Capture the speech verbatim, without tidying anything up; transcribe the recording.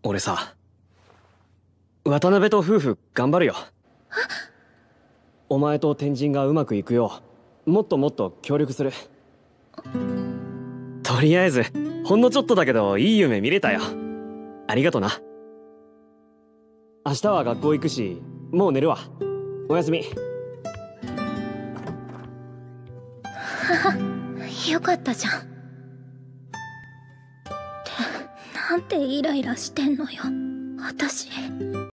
俺さ、渡辺と夫婦頑張るよ。お前と天神がうまくいくようもっともっと協力する。とりあえずほんのちょっとだけどいい夢見れたよ。ありがとな。明日は学校行くしもう寝るわ。おやすみ。 よかったじゃん。ってなんてイライラしてんのよ私。